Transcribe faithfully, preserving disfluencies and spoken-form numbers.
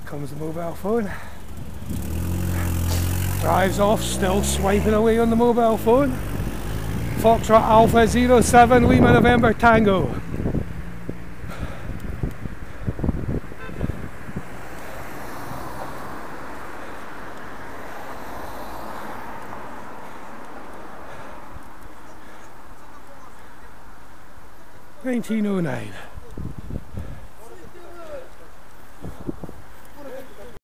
Comes the mobile phone. Drives off, still swiping away on the mobile phone. Foxtrot Alpha zero seven Lima November Tango. nineteen oh nine.